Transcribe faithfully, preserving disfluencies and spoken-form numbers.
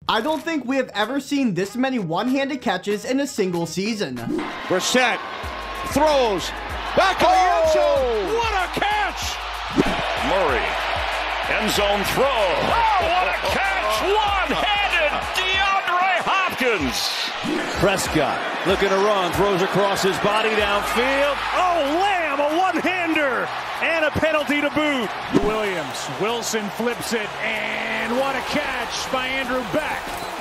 I don't think we have ever seen this many one-handed catches in a single season. Brissett throws back of the end zone. What a catch! Murray, end zone throw. Oh, what a catch! One-handed DeAndre Hopkins. Prescott looking to run, throws across his body downfield. Oh, Lamb, a one-hander, and a penalty to boot. Williams, Wilson flips it, and what a catch by Andrew Beck.